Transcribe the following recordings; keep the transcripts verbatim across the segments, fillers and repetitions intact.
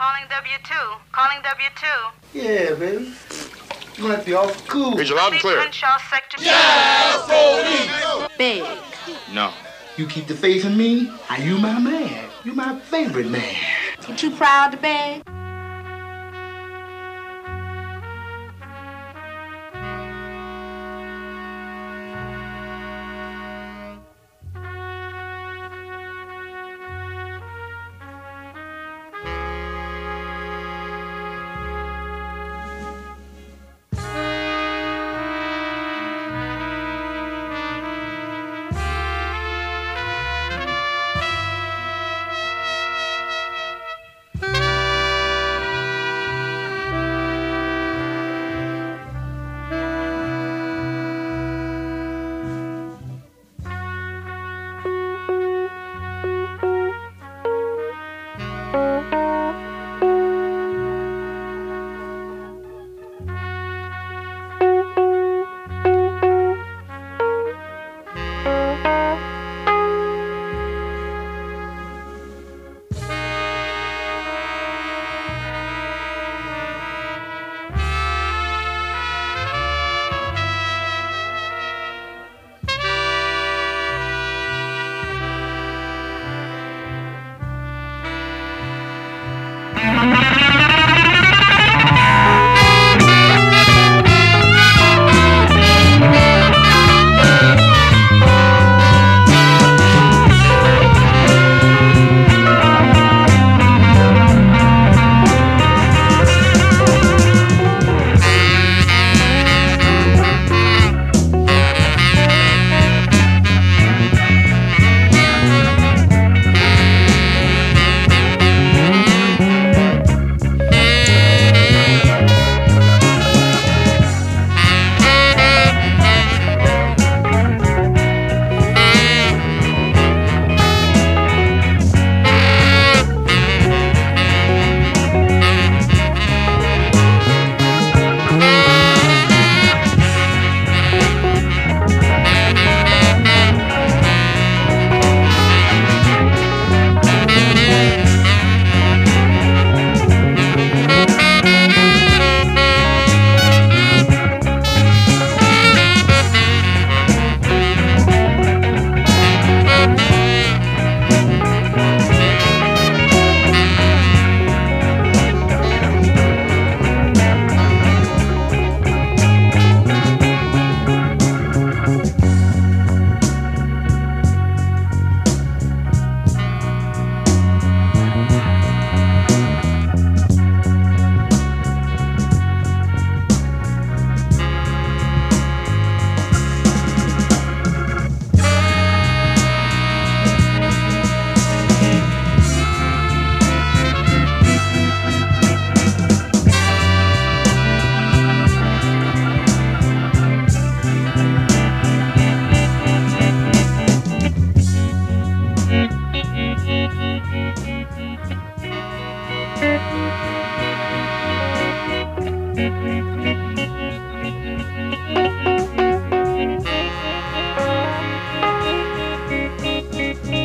Calling W two. Calling W two. Yeah, baby. You gonna have to be awful cool. Here's your loud and clear. Crenshaw, sector Yeah, Big. No. You keep the faith in me, and you my man. You my favorite man. You too proud to beg?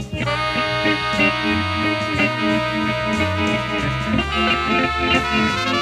Thank you.